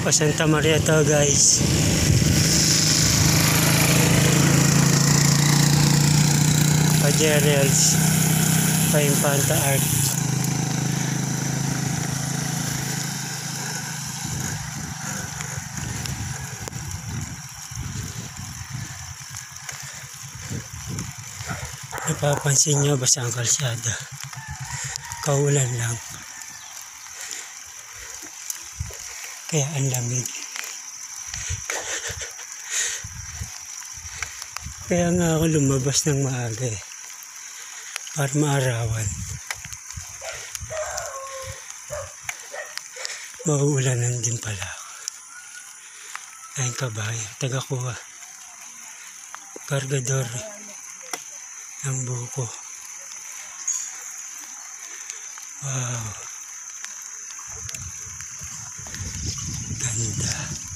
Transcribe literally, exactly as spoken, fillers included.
Pa Santa Maria to, guys. Pa Gerald's. Pa Infanta Arc. Napapansin nyo basta ang kalsada. Kaulan lang. Kaya ang lamig. Kaya nga ako lumabas ng maaga eh. Para maarawan. Mauulanan din pala ako. Ayun kabayo. Taga-kuha. Kargador ng buko. Wow. Ganda.